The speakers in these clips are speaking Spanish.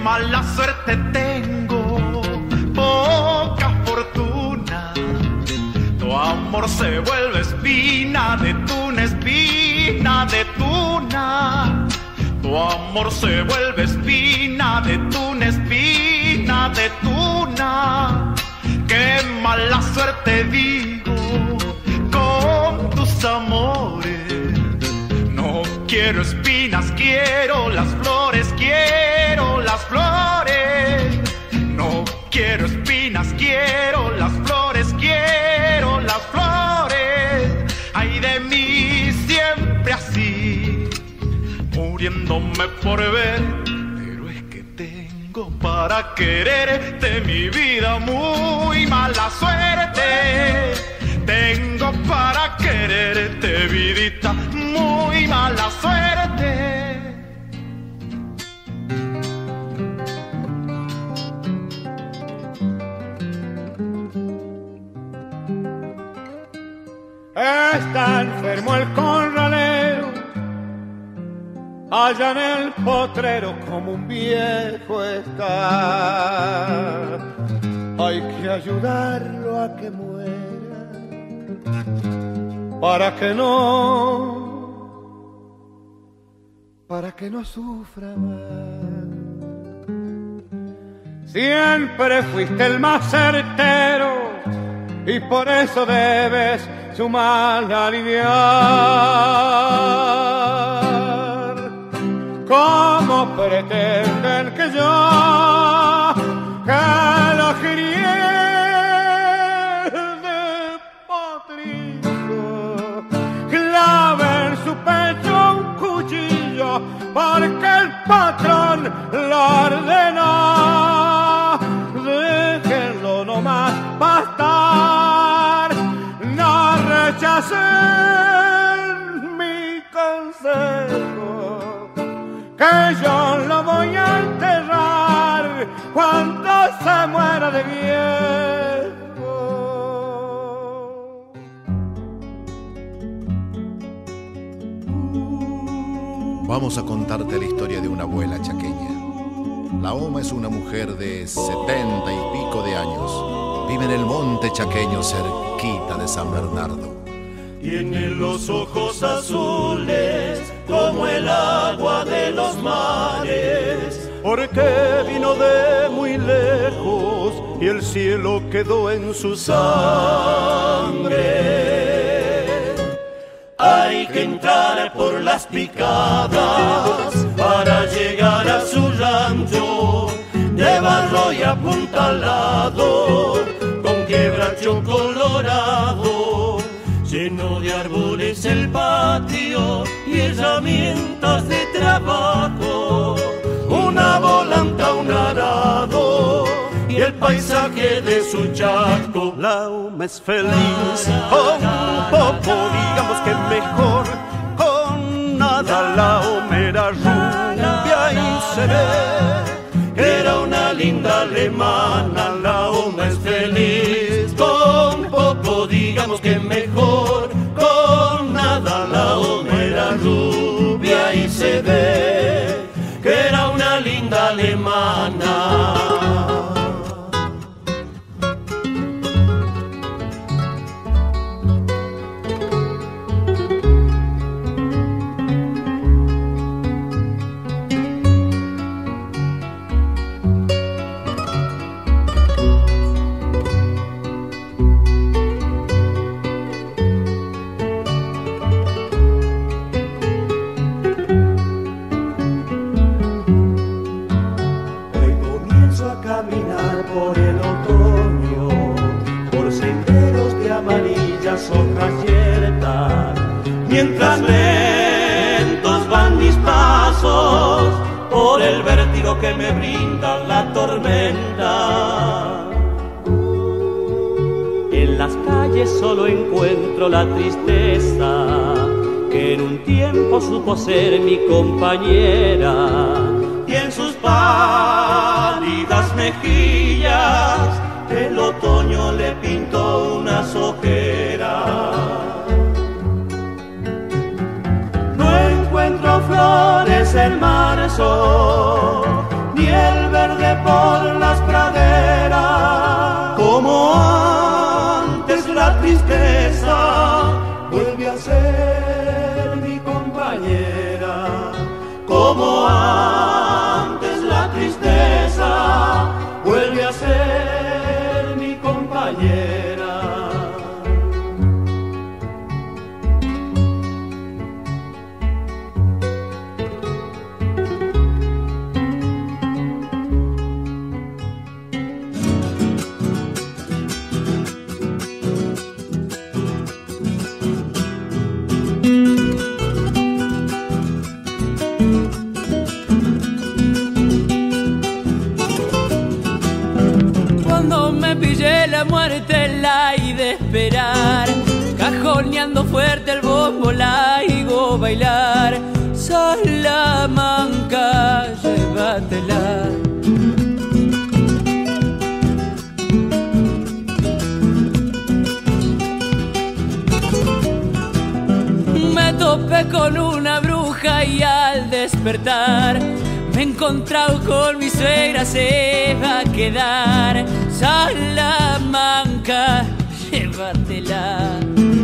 mala suerte tengo, poca fortuna. Tu amor se vuelve espina de tuna, espina de tuna. Tu amor se vuelve espina de tuna, espina de tuna. Qué mala suerte digo con tus amores. No quiero espinas, quiero las flores, quiero las flores. No quiero espinas, quiero las flores, quiero las flores. Ay de mí siempre así, muriéndome por ver, pero es que tengo para quererte, mi vida, muy mala suerte. Tengo para quererte, vidita, muy mala suerte. Está enfermo el corralero, allá en el potrero como un viejo está. Hay que ayudarlo a que muera, para que no sufra más. Siempre fuiste el más certero y por eso debes su mal aliviar. ¿Cómo pretenden que yo, que lo crié de potrillo, clave en su pecho un cuchillo porque el patrón lo ordenó? Déjenlo nomás bastar, no rechacen mi consejo, que yo lo voy a enterrar cuando se muera de viejo. Vamos a contarte la historia de una abuela chaqueña. La Oma es una mujer de 70 y pico de años. Vive en el monte chaqueño cerquita de San Bernardo. Tiene los ojos azules como el agua de los mares, porque vino de muy lejos y el cielo quedó en su sangre. Hay que entrar por las picadas para llegar a su rancho, de barro y apuntalado, con quebracho colorado, lleno de árboles el patio y herramientas de trabajo, una volanta, un arado y el paisaje de su chaco. La Oma es feliz con poco, digamos que mejor con nada. La Oma era rubia y se ve que era una linda alemana. La Oma es feliz con poco, digamos que mejor con nada. La Oma era rubia y se ve que era una linda alemana. Hojas yertas, mientras lentos van mis pasos por el vértigo que me brinda la tormenta. En las calles solo encuentro la tristeza que en un tiempo supo ser mi compañera, y en sus pálidas mejillas el otoño le pintó unas ojeras. No encuentro flores en marzo, ni el por las praderas. Como antes la tristeza vuelve a ser mi compañera. Como antes la tristeza vuelve a ser mi compañera. Pillé la muerte, la y de esperar, cajoneando fuerte el bombo, la higo bailar. Salamanca, llévatela. Me topé con una bruja y al despertar me he encontrado con mi suegra, se va a quedar. Salamanca, llévatela.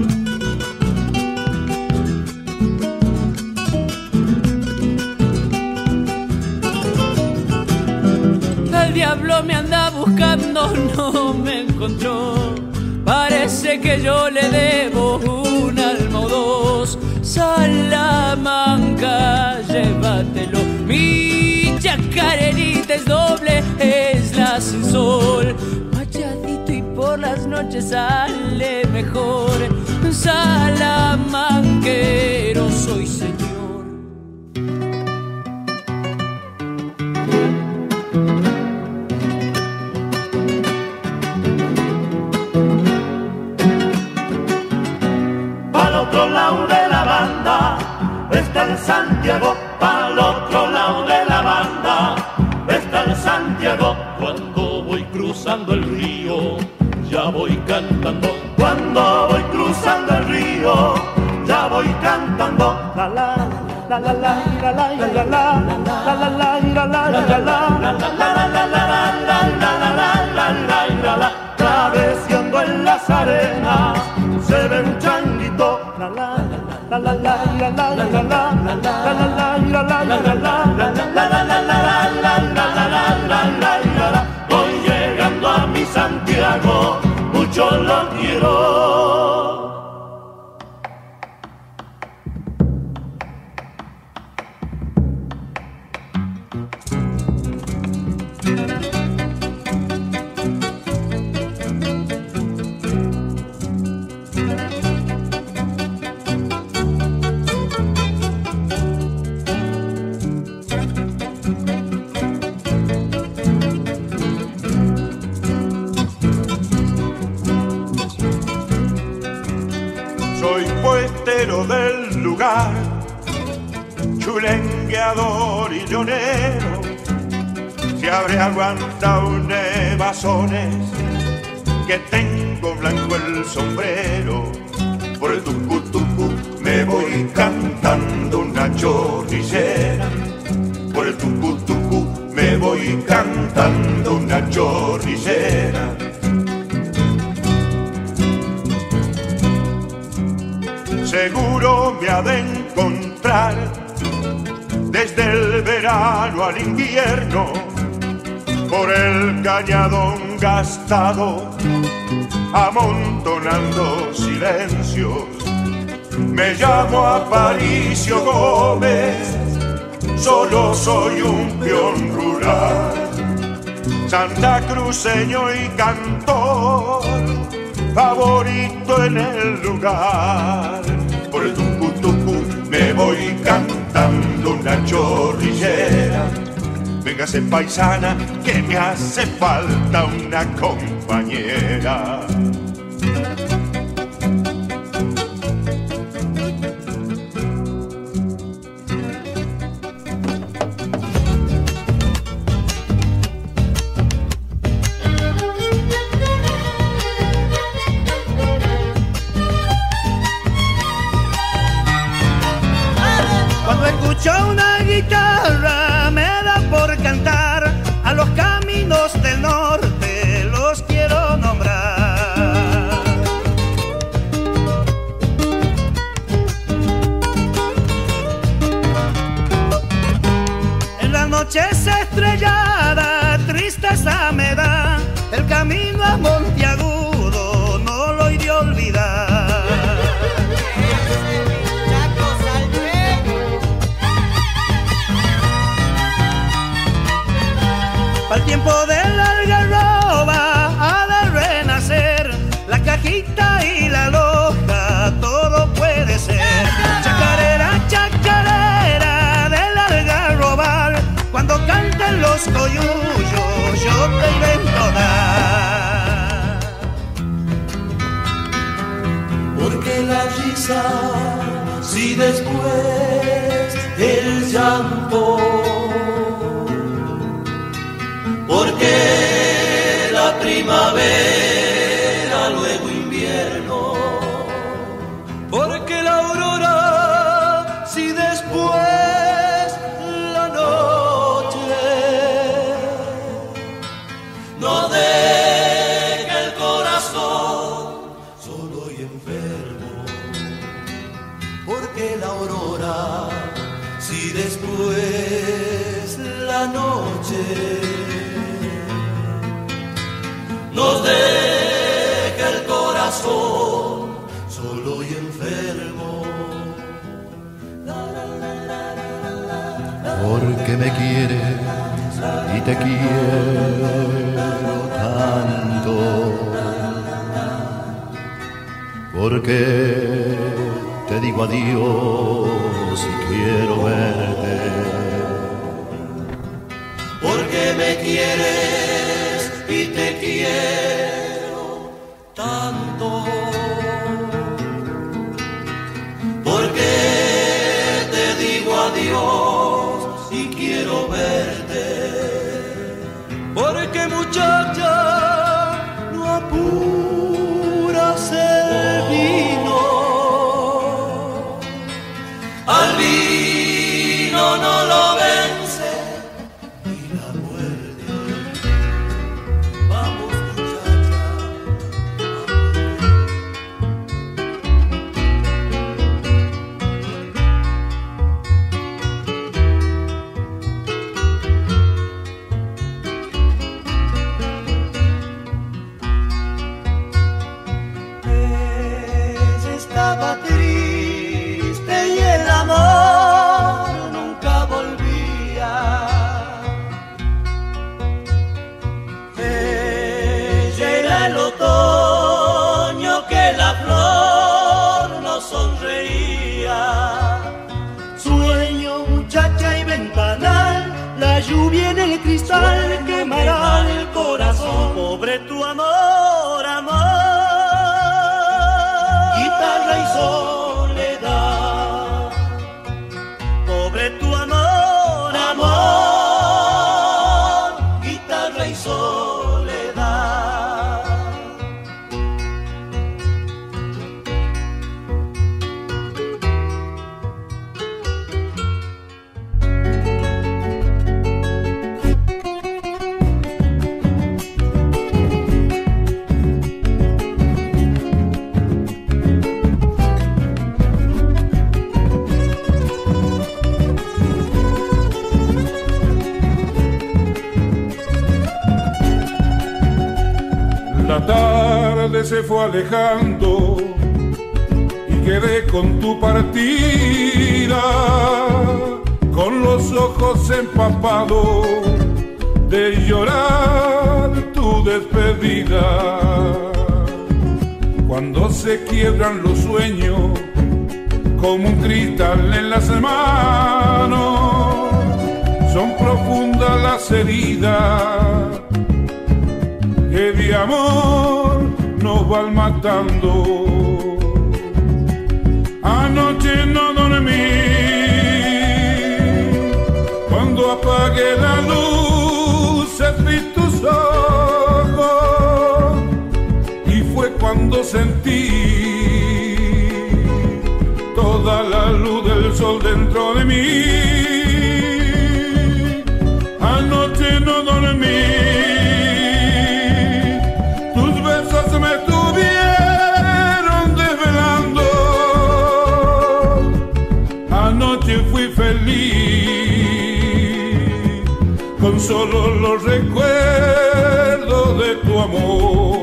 El diablo me anda buscando, no me encontró. Parece que yo le debo un alma o dos. Salamanca, llévatelo. Mi chacarerita es doble, es la sin sol. Machadito y por las noches sale mejor. Salamanquero soy, señor. Pa'l otro lado de la banda está el Santiago. Pa'l otro lado de la banda está el Santiago. Cuando voy cruzando el río ya voy cantando. Cuando voy cruzando el río ya voy cantando. La la la la la la la la la la la la la. Travesando en las arenas se ve un changuito. La la la la la la la la la la la. Voy llegando a mi Santiago, mucho lo quiero. Soy puestero del lugar, chulengueador y leonero. Se habré aguantado nevazones, que tengo blanco el sombrero. Por el tucu me voy cantando una chorrillera. Por el tucu me voy cantando una chorrillera. Seguro me ha de encontrar desde el verano al invierno, por el cañadón gastado, amontonando silencios. Me llamo Aparicio Gómez, solo soy un peón rural, santacruceño y cantor, favorito en el lugar. Por el tucu me voy cantando una chorrillera. Véngase paisana, que me hace falta una compañera. Cuando escucho una guitarra me da por cantar a los caminos caminos del norte los quiero nombrar. En las noches estrelladas tristeza me da, el camino a Monteagudo no lo he de olvidar. Para el tiempo de la algarroba ha de renacer la cajita y la loja, todo puede ser. Chacarera, chacarera del algarrobal, cuando canten los coyullos yo te iré a entonar. Porque la risa, si después el llanto, porque la primavera, luego invierno, porque la aurora, si después la noche, no deja el corazón solo y enfermo, porque la aurora, si después la noche nos deja el corazón solo y enfermo. Porque me quieres y te quiero tanto, porque te digo adiós y quiero verte, porque me quieres y te quiero tanto, porque te digo adiós y quiero verte, porque muchacha no apuras el vino, al vino no lo vence ni la muerte. Vamos muchacha, ella estaba triste y el amor nunca volvía. Ella era el otoño que la flor no sonreía. Sueño, muchacha y ventanal, la lluvia en el cristal quemará el corazón. Pobre tu amor, amor, guitarra y soledad. Pobre tu amor, amor, guitarra y soledad. La tarde se fue alejando y quedé con tu partida, con los ojos empapados de llorar tu despedida. Cuando se quiebran los sueños como un cristal en las manos, son profundas las heridas que de amor nos van matando. Anoche no dormí, cuando apagué la luz vi tus ojos y fue cuando sentí toda la luz del sol dentro de mí. Anoche no dormí, solo los recuerdos de tu amor.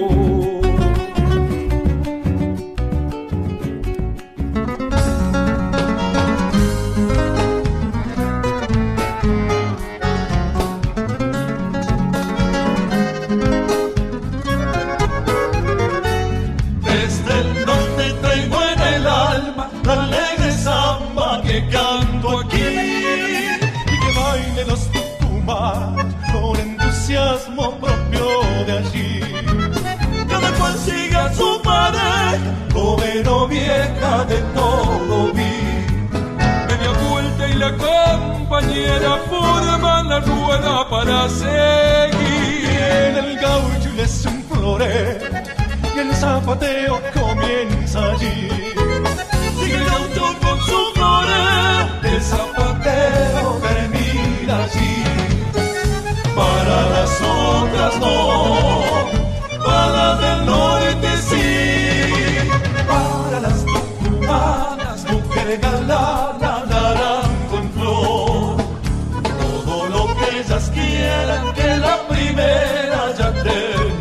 Desde el norte traigo en el alma la alegre samba que canto aquí y que bailen los tucumanos con entusiasmo propio de allí. Cada cual siga su pareja, joven o vieja, de todo vi. Media vuelta y la compañera forman la rueda para seguir. Y en el gaucho es un florero y el zapateo comienza allí. Sigue el gaucho con su florero, el zapateo termina allí. Para las otras no, para las del norte sí. Para las tucumanas, mujer galana, naranjo en flor. Todo lo que ellas quieran, que la primera ya terminó.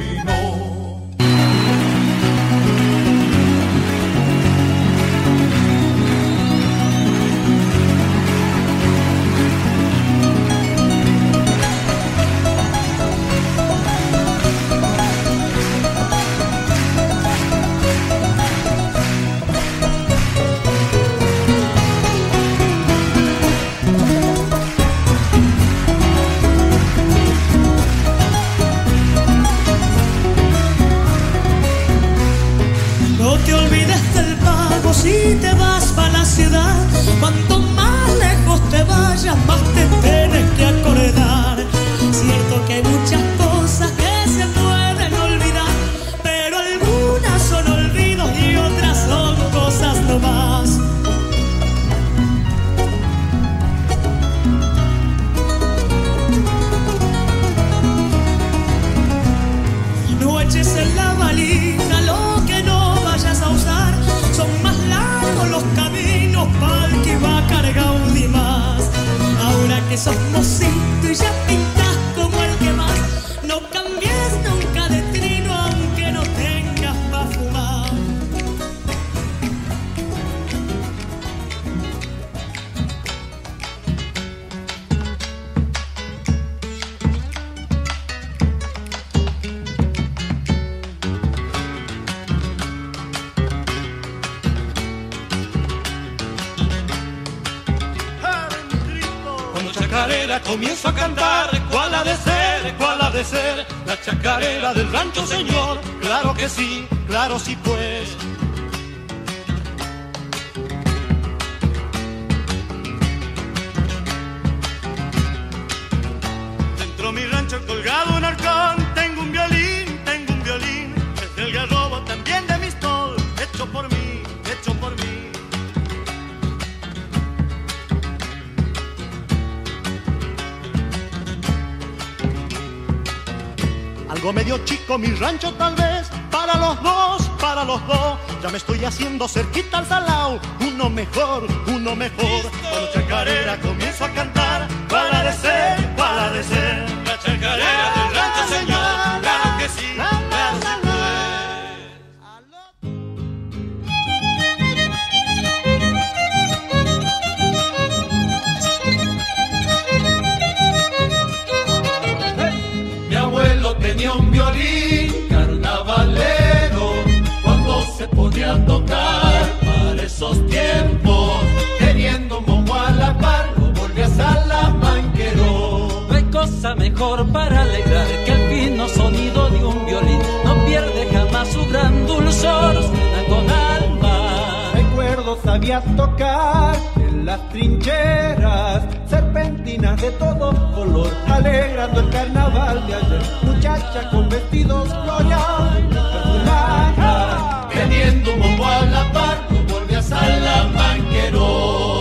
Si te vas para la ciudad, cuanto más lejos te vayas, más te tienes que acordar. Cierto que hay muchas cosas que se pueden olvidar, pero algunas son olvidos y otras son cosas nomás. No eches en la valija lo que no vayas a usar. Son más largos los caminos para el que va cargado de más. Ahora que sos mocito y ya pintas como el que más, no cambies nunca de trino aunque no tengas para fumar. Chacarera comienzo a cantar, ¿cuál ha de ser? ¿Cuál ha de ser? La chacarera del rancho, señor. Claro que sí, claro sí pues. Dentro mi rancho colgado un arcón, tengo un violín, es del garrobo también de mi stol, hecho por mí, hecho por mí. Algo medio chico mi rancho tal vez, para los dos, ya me estoy haciendo cerquita al salao, uno mejor, cuando chacarera comienzo a cantar, ¿cuál ha de ser? ¿Cuál ha de ser? La chacarera del rancho, señor, claro que sí, claro sí pues. Tenía un violín carnavalero, cuando se podía tocar para esos tiempos, teniendo un bombo a la par, lo volví a salamanquero. No hay cosa mejor para alegrar que el fino sonido de un violín no pierde jamás su gran dulzor, suena con alma. Recuerdo sabía tocar en las trincheras, serpentinas de todo color, alegrando el carnaval de ayer. Muchacha con vestidos floreados, perfumada, teniendo un bombo a la par, lo volví a salamanquero.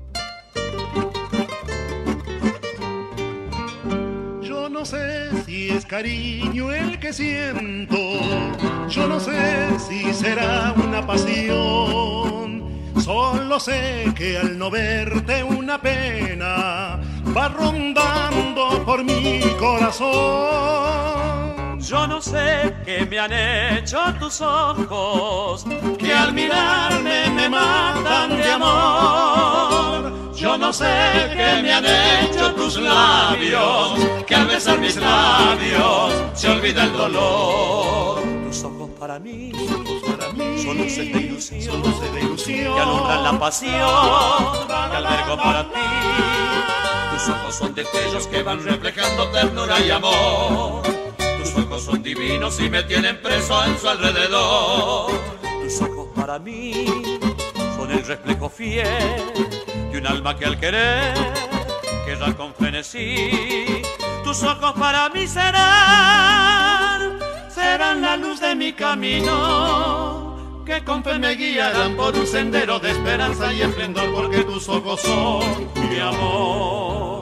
Yo no sé si es cariño el que siento, yo no sé si será una pasión. Solo sé que al no verte una pena va rondando por mi corazón. Yo no sé qué me han hecho tus ojos, que al mirarme me matan de amor. Yo no sé qué me han hecho tus labios, que al besar mis labios se olvida el dolor. Tus ojos para mí son luces de ilusión, que alumbran la pasión que albergo para ti. Tus ojos son destellos que van reflejando ternura y amor. Tus ojos son divinos y me tienen preso en su alrededor. Tus ojos para mí son el reflejo fiel de un alma que al querer queda con frenesí. Tus ojos para mí serán la luz de mi camino, que con fe me guiarán por un sendero de esperanza y esplendor, porque tus ojos son mi amor.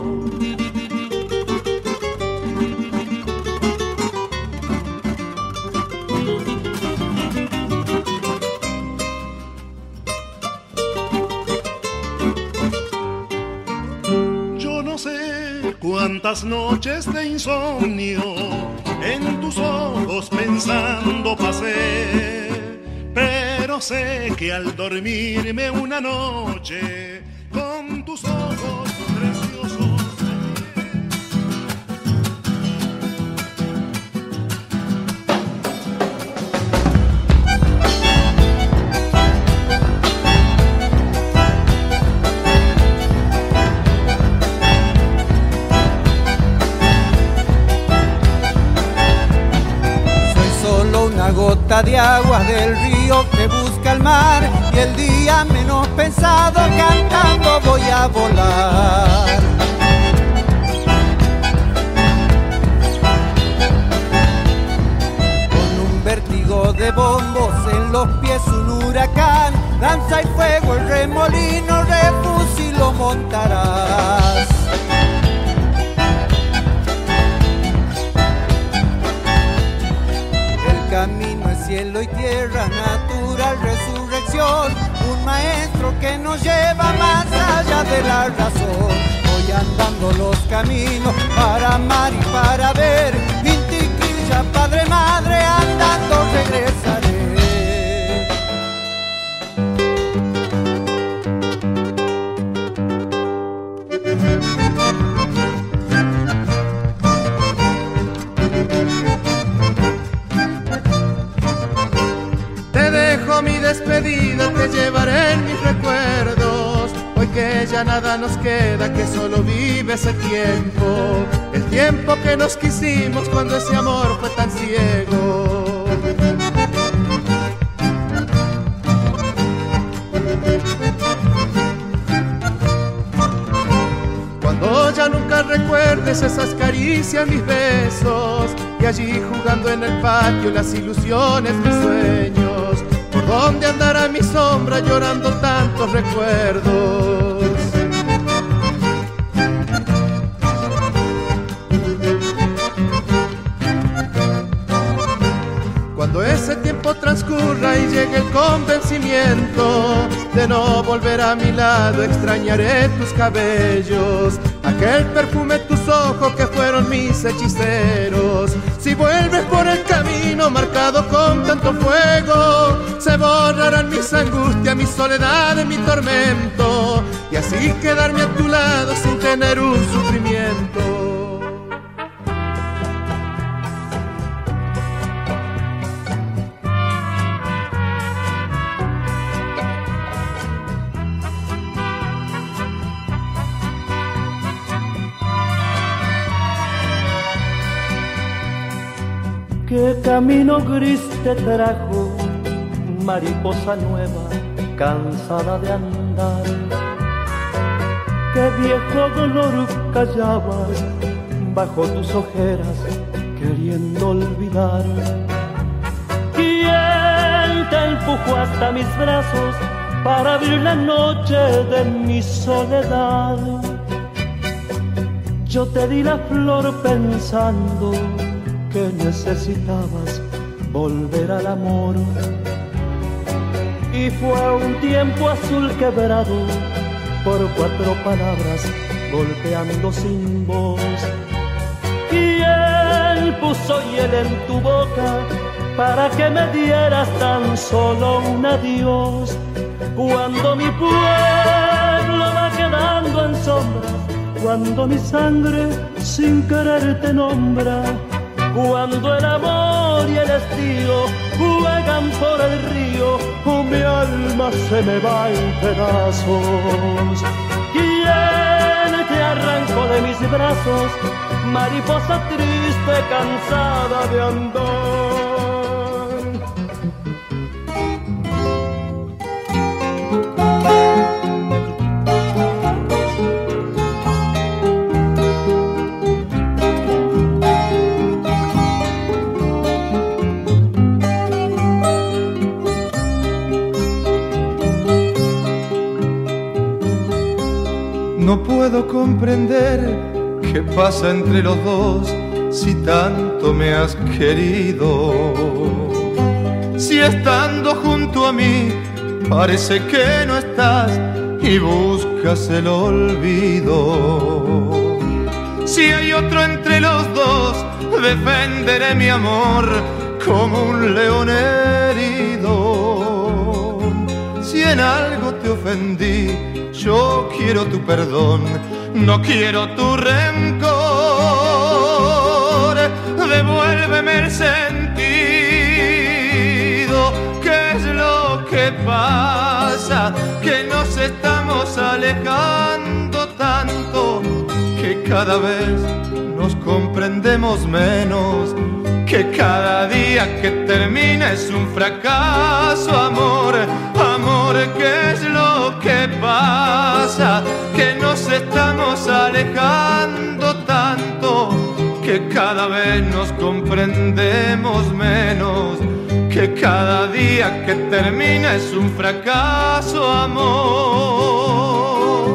Yo no sé cuántas noches de insomnio en tus ojos pensando pasé, pero sé que al dormirme una noche con tus ojos preciosos una gota de agua del río que busca el mar, y el día menos pensado cantando voy a volar. Con un vértigo de bombos en los pies un huracán, danza y fuego el remolino, refugio y lo montarás. Camino es cielo y tierra, natural resurrección, un maestro que nos lleva más allá de la razón. Voy andando los caminos para amar y para ver, Vintiquilla, padre, madre, andando regresaré. Mi despedida te llevaré en mis recuerdos, hoy que ya nada nos queda, que solo vive ese tiempo, el tiempo que nos quisimos cuando ese amor fue tan ciego. Cuando ya nunca recuerdes esas caricias, mis besos, y allí jugando en el patio las ilusiones, mis sueños, ¿por dónde andará mi sombra llorando tantos recuerdos? Cuando ese tiempo transcurra y llegue el convencimiento de no volver a mi lado, extrañaré tus cabellos, aquel perfume, tus ojos que fueron mis hechiceros. Si vuelves por el camino marcado con tanto fuego, se borrarán mis angustias, mi soledad y mi tormento, y así quedarme a tu lado sin tener un sufrimiento. ¿Qué camino gris te trajo, mariposa nueva, cansada de andar? ¿Qué viejo dolor callabas bajo tus ojeras, queriendo olvidar? ¿Quién te empujó hasta mis brazos para abrir la noche de mi soledad? Yo te di la flor pensando que necesitabas volver al amor. Y fue un tiempo azul quebrado por 4 palabras golpeando sin voz. Y él puso hiel en tu boca para que me dieras tan solo un adiós. Cuando mi pueblo va quedando en sombras, cuando mi sangre sin querer te nombra, cuando el amor y el estío juegan por el río, mi alma se me va en pedazos. ¿Quién te arrancó de mis brazos, mariposa triste, cansada de andar? No puedo comprender qué pasa entre los dos si tanto me has querido. Si estando junto a mí parece que no estás y buscas el olvido. Si hay otro entre los dos, defenderé mi amor como un león herido. Si en algo te ofendí, yo quiero tu perdón, no quiero tu rencor. Devuélveme el sentido. ¿Qué es lo que pasa? Que nos estamos alejando tanto, que cada vez nos comprendemos menos, que cada día que termina es un fracaso. Amor, amor, ¿qué es lo que pasa? Que nos estamos alejando tanto, que cada vez nos comprendemos menos, que cada día que termina es un fracaso. Amor.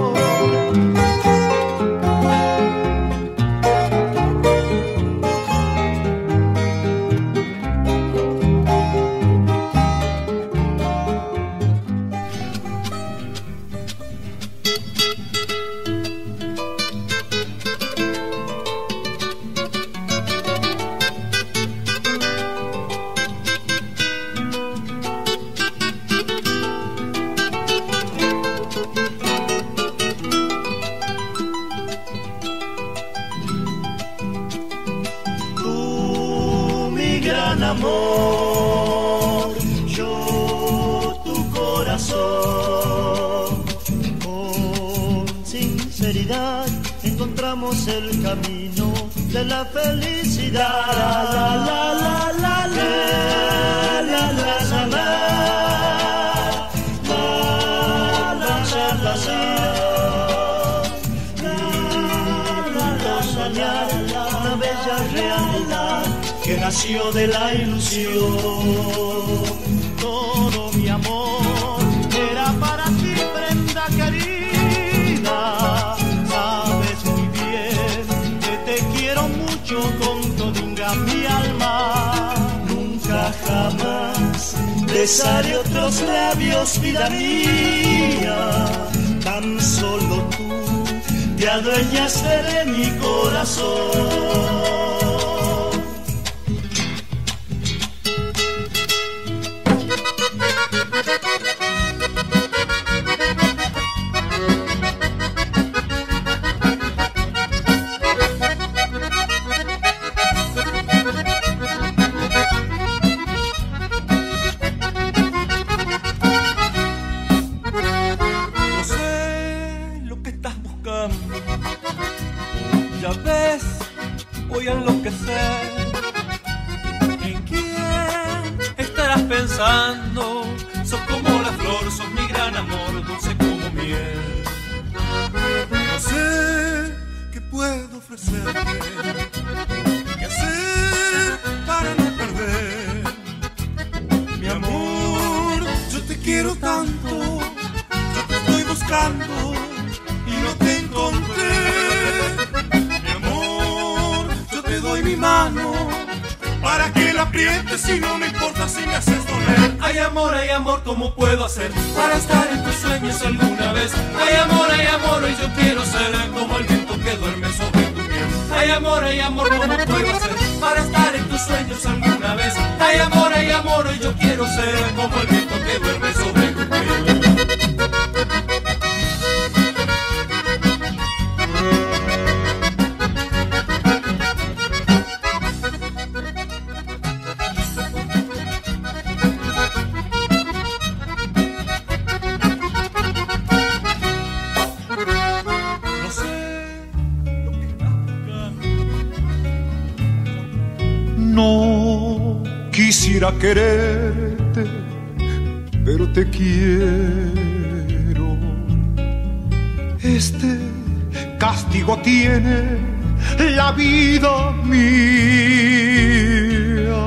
Amor, yo tu corazón, con sinceridad encontramos el camino de la felicidad. La la la la la la la la una bella realidad que nació de la ilusión. Todo mi amor era para ti, prenda querida. Sabes muy bien que te quiero mucho con toda mi alma. Nunca jamás besaré otros labios, vida mía. Tan solo tú te adueñaste de mi corazón. Sos como la flor, sos mi gran amor, dulce como miel. No sé qué puedo ofrecerte, qué hacer para no perder. Mi amor, yo te quiero tanto, yo te estoy buscando y no te encontré. Mi amor, yo te doy mi mano para que la aprietes y no me importa si me haces doler. Ay amor, ¿cómo puedo hacer para estar en tus sueños alguna vez? Ay amor, y yo quiero ser como el viento que duerme sobre tu piel. Ay amor, ¿cómo puedo hacer para estar en tus sueños alguna vez? Ay amor, y yo quiero ser como el viento que duerme sobre tu piel. No quisiera quererte, pero te quiero. Este castigo tiene la vida mía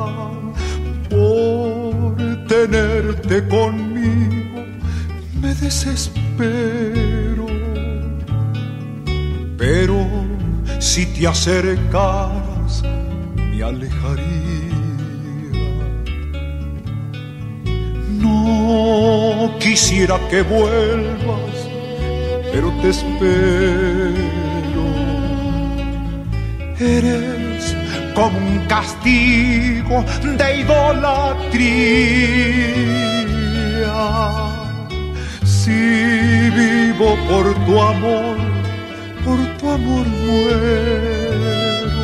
por tenerte conmigo. Me desespero, pero si te acercaras me alejaría. No quisiera que vuelvas, pero te espero. Eres como un castigo de idolatría. Si vivo por tu amor muero.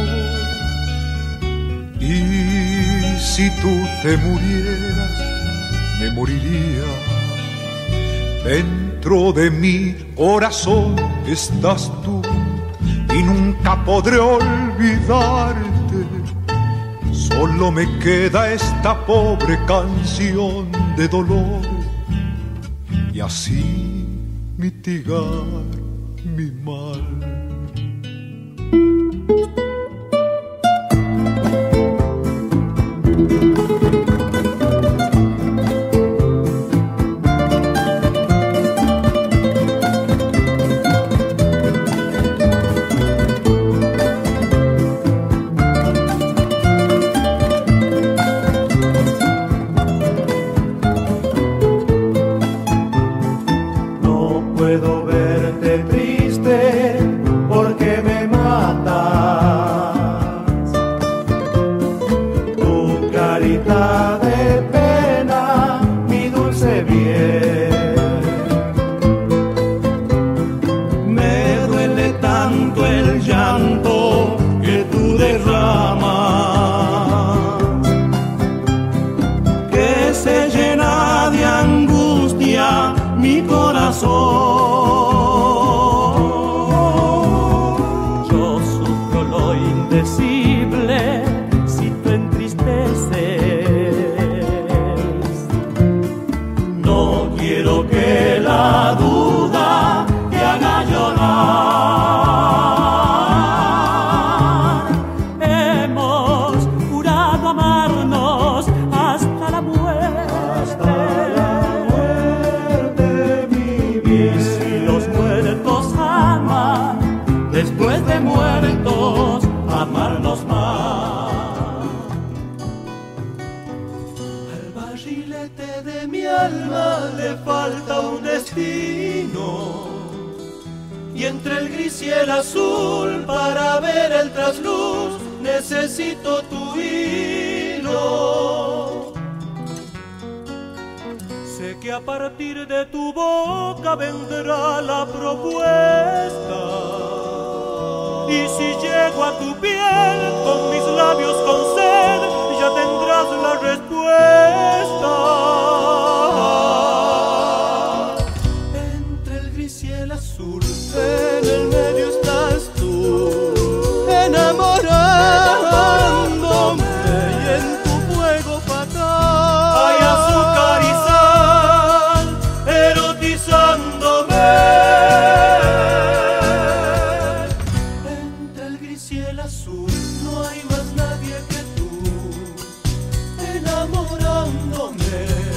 Y si tú te murieras, me moriría. Dentro de mi corazón estás tú y nunca podré olvidarte. Solo me queda esta pobre canción de dolor y así mitigar mi mal. Necesito tu hilo. Sé que a partir de tu boca vendrá la propuesta. Y si llego a tu piel con mis labios con sed, ya tendrás la respuesta. Entre el gris y el azul, en el medio estás tú, enamorándome y en tu fuego fatal. Hay azúcar y sal erotizándome. Entre el gris y el azul no hay más nadie que tú, enamorándome.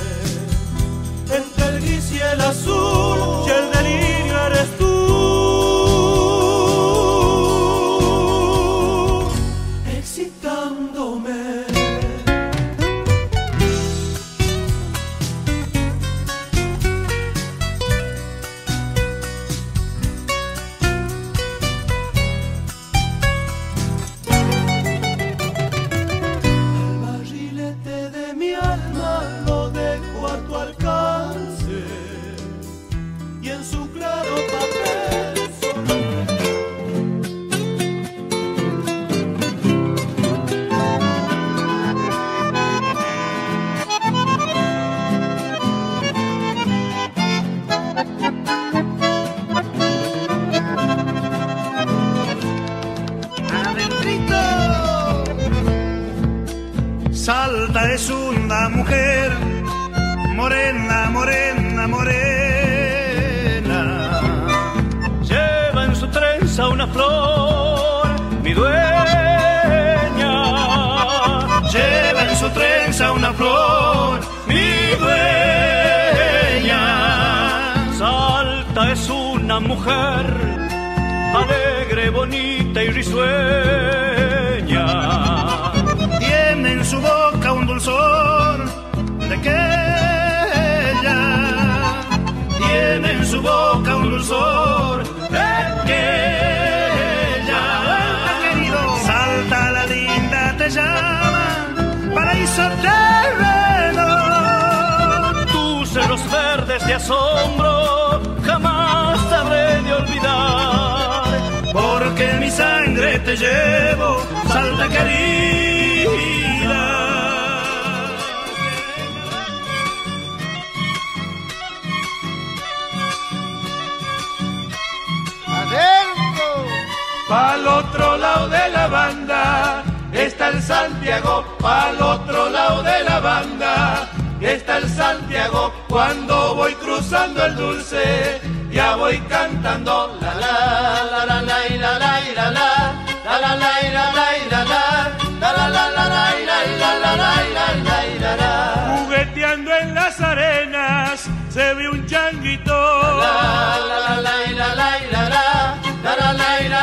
Salta es una mujer morena, morena, morena. Lleva en su trenza una flor, mi dueña. Lleva en su trenza una flor, mi dueña. Salta es una mujer alegre, bonita y risueña. Tiene en su boca un dulzor de aquella. Tiene en su boca un dulzor de aquella. Salta la linda te llama, paraíso terreno. Tus cerros verdes de asombro jamás habré de olvidar, porque mi sangre te llevo, Salta querida. Adentro. Pa'l otro lado de la banda está el Santiago, pa'l otro lado de la banda está el Santiago. Cuando voy cruzando el Dulce, ya voy cantando la la la la la la la la la la la la la la la la. Jugueteando en las arenas se ve un changuito. La la la la la la la la la la la la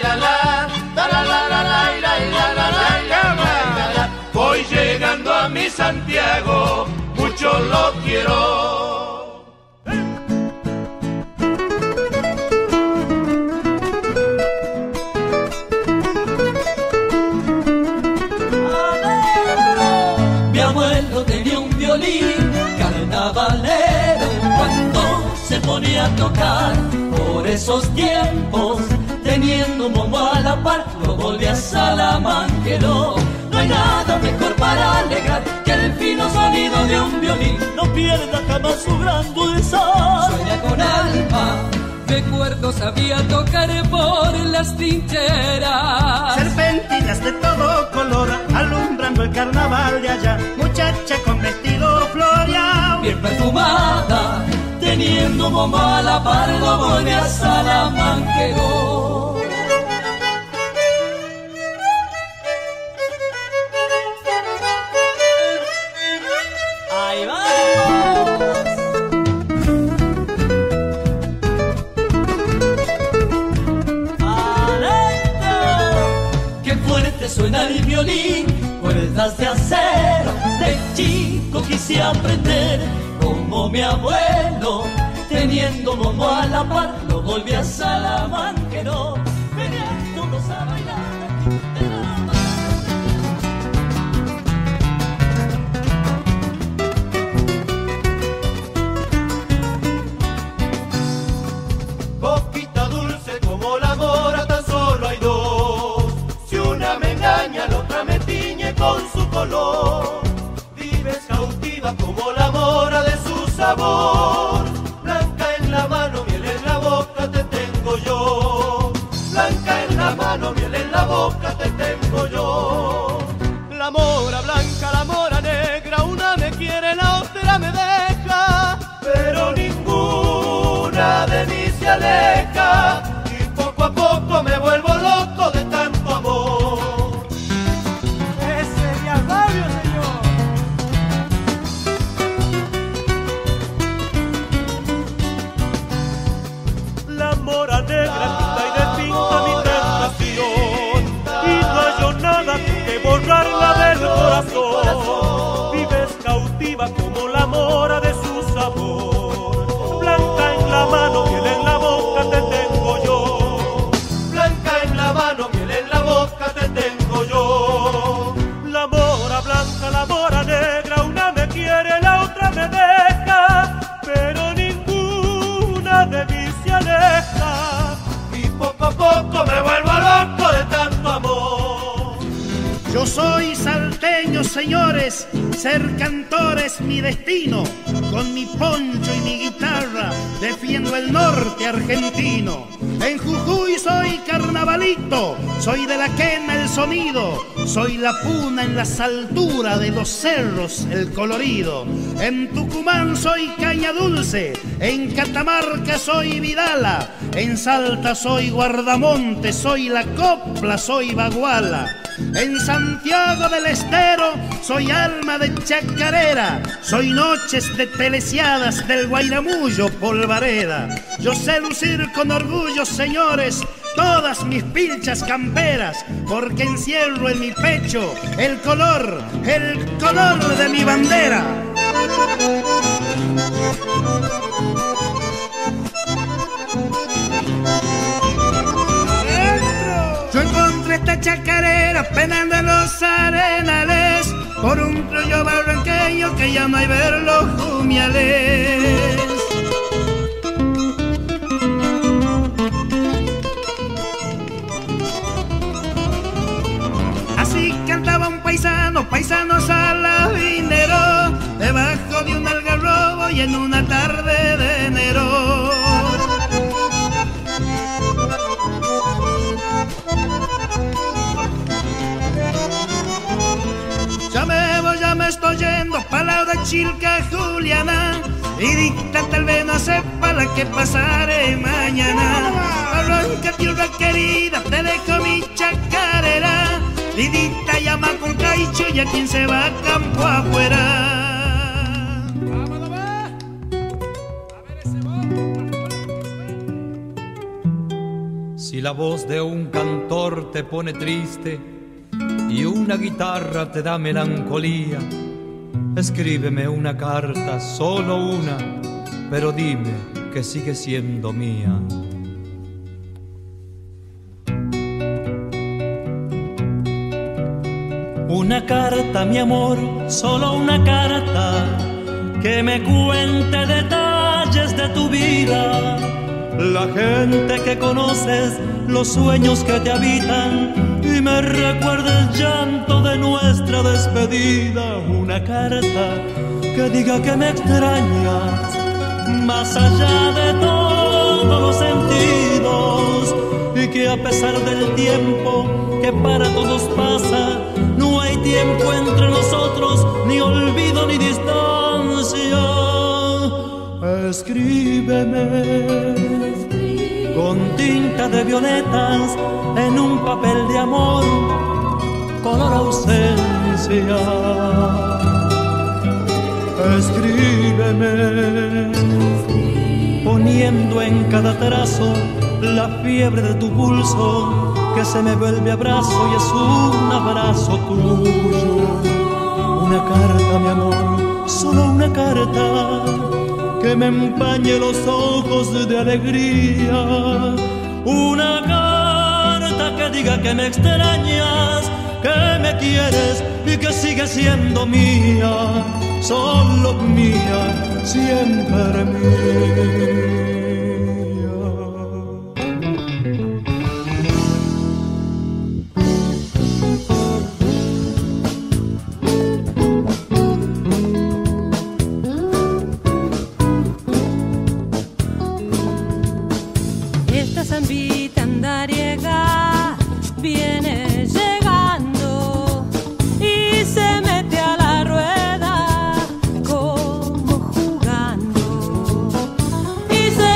la. Voy llegando a mi Santiago, mucho lo quiero. Mi abuelo tenía un violín carnavalero cuando se ponía a tocar. Por esos tiempos, teniendo un bombo a la par, lo volví a salamanquero. No hay nada mejor para alegrar que el fino sonido de un violín. No pierda jamás su gran dulzor. Sueña con alma. Recuerdo sabía tocar por las trincheras. Serpentinas de todo color alumbrando el carnaval de allá. Muchacha con vestido floreado, bien perfumada, teniendo un bombo a la par, lo volví a salamanquero. Ahí vamos. Qué fuerte suena el violín, cuerdas de acero. De chico quise aprender como mi abuelo, teniendo bombo a la par, lo volví a salamanquero, veniéndonos a bailar. Boquita dulce como la mora, tan solo hay dos. Si una me engaña, la otra me tiñe con su color. Vives cautiva como la mora de su sabor. Blanca en la mano, miel en la boca, te tengo yo. Blanca en la mano, miel en la boca, te tengo yo. La mora blanca, la mora negra, una me quiere, la otra me deja, pero ninguna de mí se aleja. Y poco a poco me vuelvo loco de tanto amor. ese es mi agravio, señor. La mora negra quita y despinta mi tentación, y no hallo nada que borrarla del corazón. Vives cautiva como la mora de su sabor. Blanca en la mano, miel en la boca, te tengo yo. Blanca en la mano, miel en la boca, te tengo yo. La mora blanca, la mora negra, una me quiere, la otra me deja, pero ninguna de mí se aleja. Y poco a poco me vuelvo loco de tanto amor. yo soy salteño, señores, ser cantor es mi destino. Con mi poncho y mi guitarra defiendo el norte argentino. En Jujuy soy carnavalito, soy de la quena, el sonido, soy la puna en las alturas de los cerros, el colorido. En Tucumán soy caña dulce, en Catamarca soy Vidala, en Salta soy guardamonte, soy la copla, soy baguala. En Santiago del Estero soy alma de chacarera, soy noches de telesiadas del Guairamullo polvareda. Yo sé lucir con orgullo, señores, todas mis pilchas camperas, porque encierro en mi pecho el color de mi bandera. Yo encontré esta chacarera penando en los arenales por un criollo barranqueño que ya no hay ver los jumiales. Así cantaba un paisano, paisano salabinero, debajo de un algarrobo y en una tarde de enero. Ya me estoy yendo pa' la de Chilca, Juliana, y dicta tal vez no sepa la que pasaré mañana. Arranca tierra querida, te dejo mi chacarera, Lidita llama con caicho y a quien se va a campo afuera. ¡Vámonos, va! A ver ese Si la voz de un cantor te pone triste y una guitarra te da melancolía, escríbeme una carta, solo una, pero dime que sigue siendo mía. Una carta, mi amor, solo una carta, que me cuente detalles de tu vida, la gente que conoces, los sueños que te habitan, y me recuerda el llanto de nuestra despedida. Una carta que diga que me extrañas, más allá de todos los sentidos, y que a pesar del tiempo que para todos pasa, no hay tiempo entre nosotros, ni olvido ni distancia. Escríbeme con tinta de violetas en un papel de amor, color ausencia. Escríbeme poniendo en cada trazo la fiebre de tu pulso, que se me vuelve abrazo y es un abrazo tuyo. Una carta, mi amor, solo una carta, que me empañe los ojos de alegría. Una carta que diga que me extrañas, que me quieres y que sigue siendo mía, solo mía, siempre mía. Zambita andariega viene llegando y se mete a la rueda como jugando y se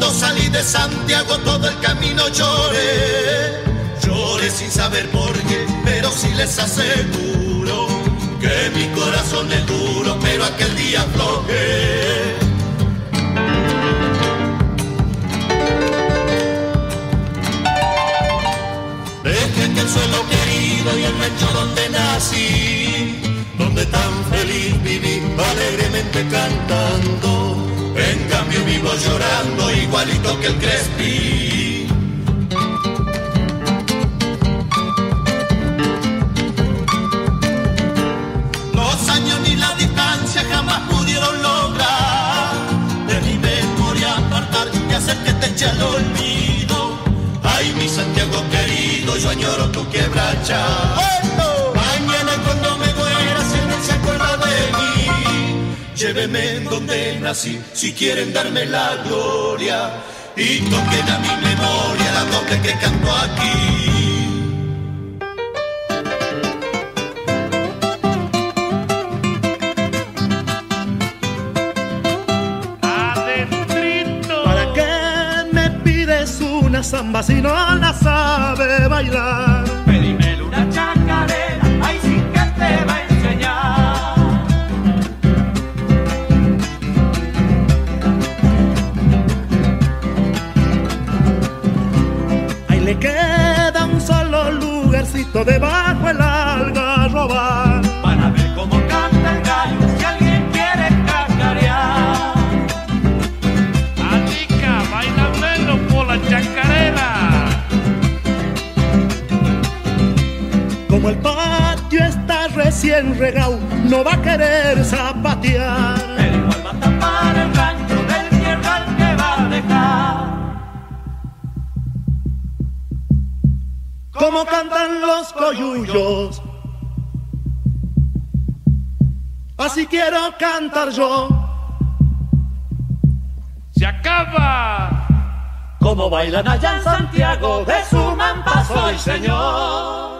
Cuando salí de Santiago todo el camino lloré, lloré sin saber por qué, pero sí les aseguro que mi corazón es duro, pero aquel día aflojé. Dejé que el suelo querido y el rancho donde nací, donde tan feliz viví, alegremente cantando. En cambio vivo llorando igualito que el Crespi. Los años ni la distancia jamás pudieron lograr de mi memoria apartar y hacer que te eche al olvido. Ay, mi Santiago querido, yo añoro tu quebracha. Mañana cuando me muera, si alguien se acuerda de mí, lléveme en donde nací, si quieren darme la gloria, y toquen a mi memoria la doble que canto aquí. ¿Para qué me pides una samba si no la sabe bailar? Pedímele una chacarera, ay sí que te va a enseñar. Ahí le queda un solo lugarcito debajo el algarroba. Van a ver cómo canta el gallo si alguien quiere cacarear. Atica, bailando por la chacarera. Como el patio está recién regado, no va a querer zapatear. Pero igual va a tapar el rancho del tierral que va a dejar. Como cantan los coyullos, así quiero cantar yo. ¡Se acaba! Como bailan allá en Santiago, de su mampa soy señor.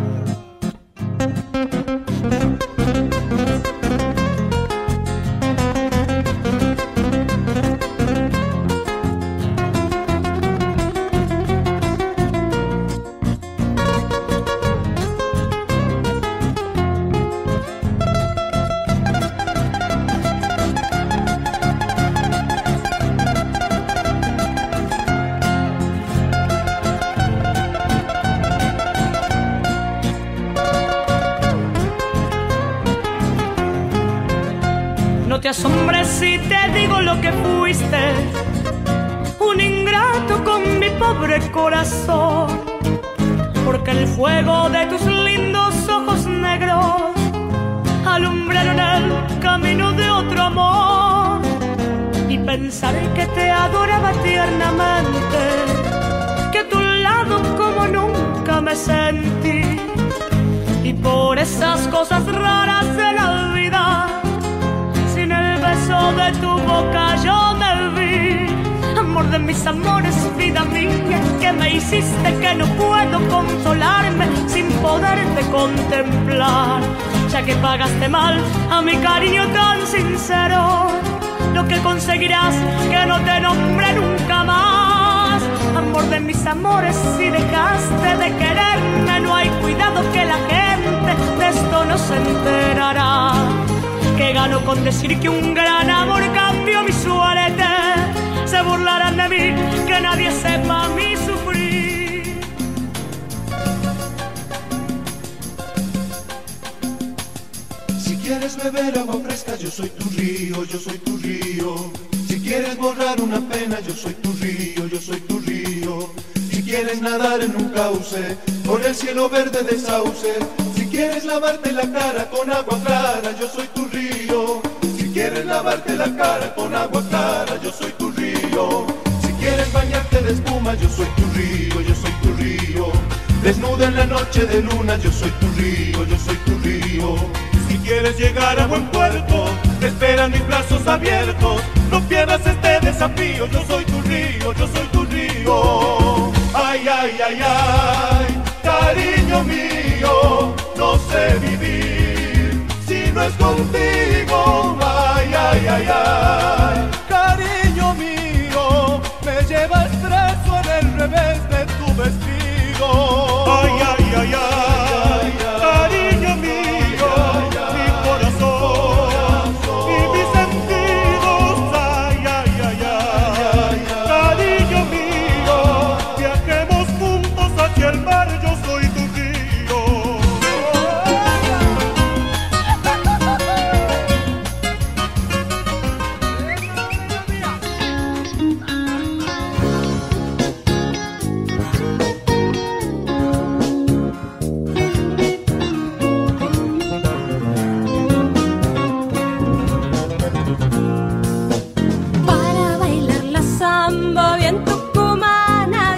No te asombres si te digo lo que fuiste, un ingrato con mi pobre corazón, porque el fuego de tus lindos ojos negros alumbraron el camino de otro amor, y pensar que te adoraba tiernamente, que a tu lado como nunca me sentí, y por esas cosas raras de la vida, sin el beso de tu boca yo me vi. Amor de mis amores, vida mía, que me hiciste que no puedo consolarme sin poderte contemplar, ya que pagaste mal a mi cariño tan sincero. Lo que conseguirás que no te nombre nunca más. Amor de mis amores, si dejaste de quererme, no hay cuidado que la gente de esto no se enterará. Que gano con decir que un gran amor cambió mi suerte. Se burlarán de mí, que nadie sepa mi sufrir. Si quieres beber agua fresca, yo soy tu río, yo soy tu río. Si quieres borrar una pena, yo soy tu río, yo soy tu río. Si quieres nadar en un cauce, por el cielo verde de sauce. Si quieres lavarte la cara con agua clara, yo soy tu río. Si quieres lavarte la cara con agua clara, yo soy tu río. Si quieres bañarte de espuma, yo soy tu río, yo soy tu río. Desnuda en la noche de luna, yo soy tu río, yo soy tu río. Si quieres llegar a buen puerto, te esperan mis brazos abiertos. No pierdas este desafío, yo soy tu río, yo soy tu río. Ay, ay, ay, ay, cariño mío, no sé vivir si no es contigo. Ay, ay, ay, ay, cariño mío, me lleva el trazo en el revés de tu vestido. Ay, ay, ay, ay, cariño mío, mi corazón y mis sentidos. Ay, ay, ay, ay, cariño mío, viajemos juntos hacia el mar, yo soy tu río. Para bailar la samba bien tucumana,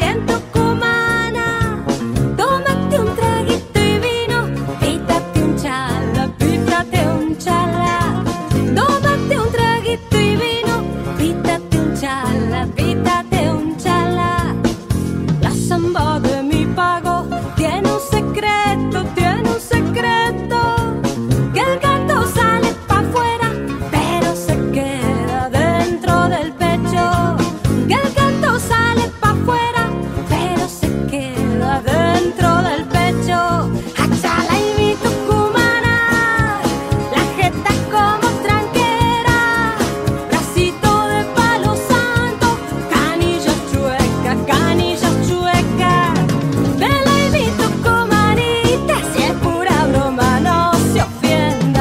tómate un traguito y vino, pítate un chala, pítate un chala. Tómate un traguito y vino, pítate un chala, pítate un chala. La samba de mi pago tiene un secreto, que el gato sale pa' afuera, pero se queda dentro del pecho. Que el gato sale pa' afuera, pero se queda dentro del pecho. Achala y mi tucumana, la jeta como tranquera, bracito de palo santo, canillas chuecas, canillas chuecas. Vela y mi tucumanita, si es pura broma no se ofienda.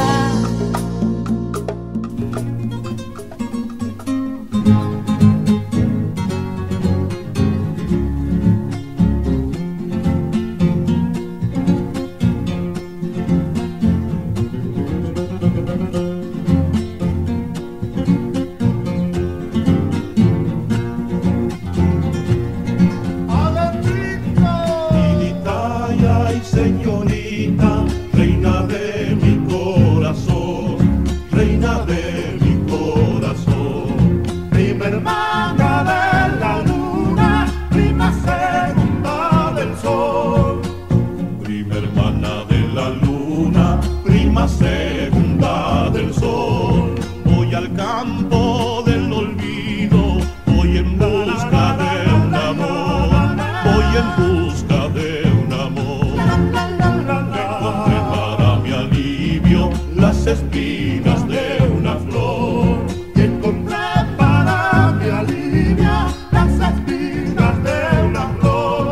Niñita y señorita, reina de mi corazón, reina de mi corazón. Prima hermana de la luna, prima segunda del sol. Prima hermana de la luna, prima segunda del sol. Voy al campo del olvido, voy en busca de un amor, voy en busca de un amor. Encontré para mi alivio las espinas de una flor. Encontré para mi alivio las espinas de una flor.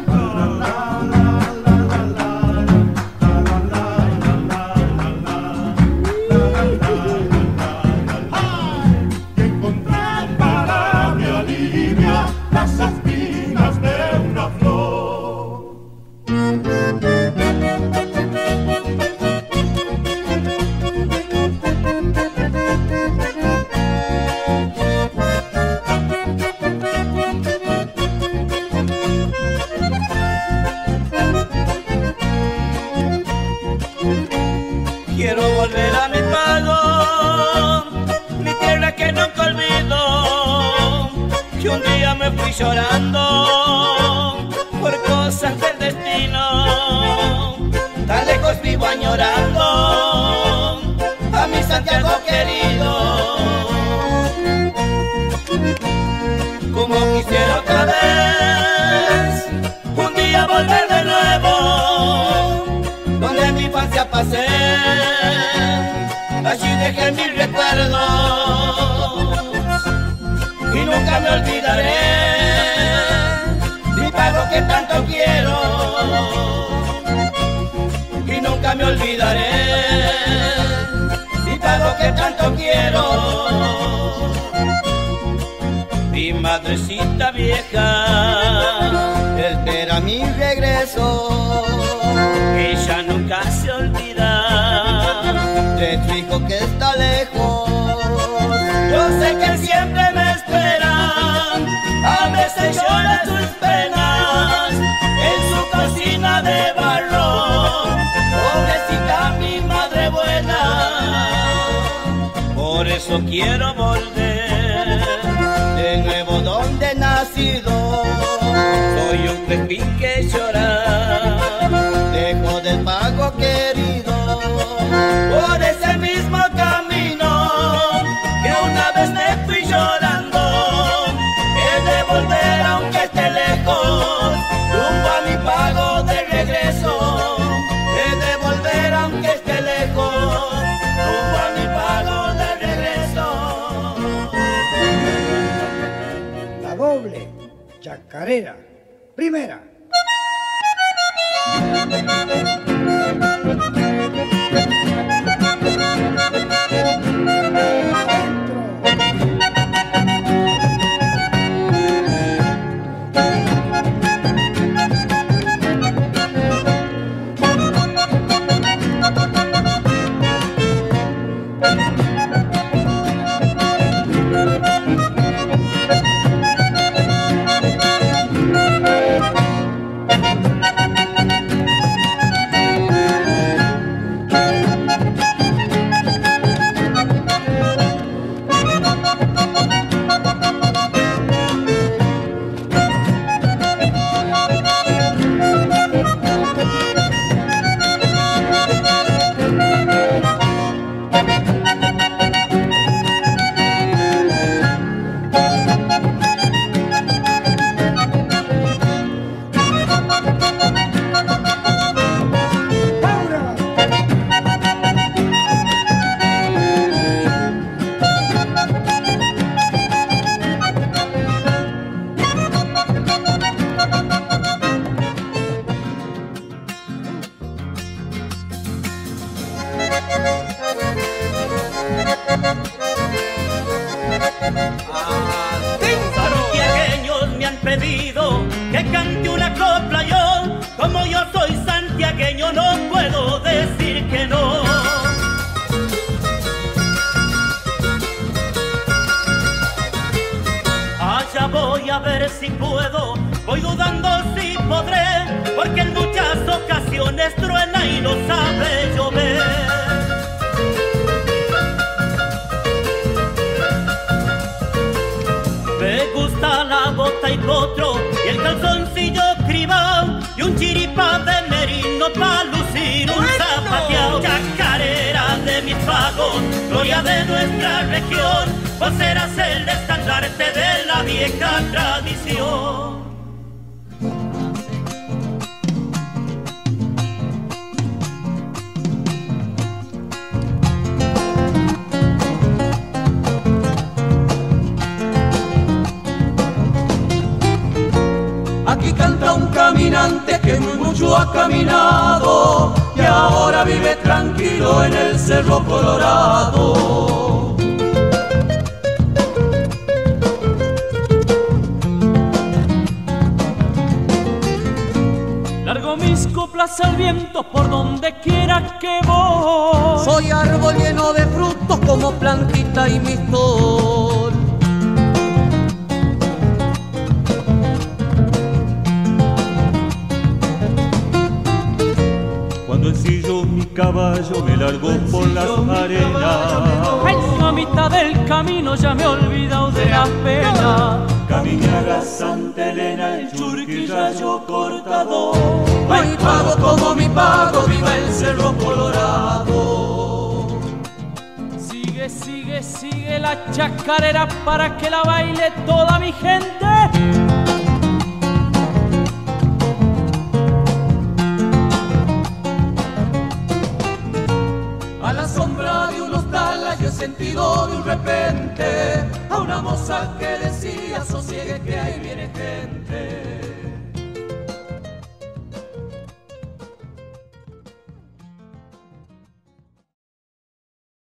Encontré para mi alivio las espinas de una flor. Quiero volver a mi pago, mi tierra que nunca olvido, que un día me fui llorando por cosas del destino. Tan lejos vivo añorando a mi Santiago querido. Como quisiera otra vez un día volver de nuevo, donde mi infancia pasé, allí dejé mis recuerdos y nunca me olvidaré mi pago que tanto quiero, y nunca me olvidaré mi pago que tanto quiero. Mi madrecita vieja espera mi regreso, ella nunca se olvida de su hijo que está lejos. Yo sé que siempre me espera, a veces llora sus penas en su cocina de barro. Pobrecita mi madre buena, por eso quiero volver de nuevo donde he nacido. Soy un crespín que llora, lejos del pago querido, por ese mismo camino que una vez me fui llorando. He de volver Chacarera, primera. Santiagueños me han pedido que cante una copla yo, como yo soy santiagueño no puedo decir que no. Allá voy a ver si puedo, voy dudando si podré, porque en muchas ocasiones truena y no sabe llover. Me gusta la bota y potro y el calzoncillo cribao y un chiripa de merino pa' lucir un zapateao. Chacarera de mis pagos, gloria de nuestra región, vos serás el estandarte de la vieja tradición. Aquí canta un caminante que muy mucho ha caminado y ahora vive tranquilo en el Cerro Colorado. Largo mis coplas al viento por donde quiera que voy. Soy árbol lleno de frutos como plantita y mistol. Cuando ensillo mi caballo me largo por las arenas. En la mitad del camino ya me he olvidado de la pena. Caminar a Santa Elena, el Churquirrayo cortador. No hay pago como mi pago, viva el Cerro Colorado. Sigue, sigue, sigue la chacarera para que la baile toda mi gente. A la sombra de unos talas yo he sentido de un repente a una moza que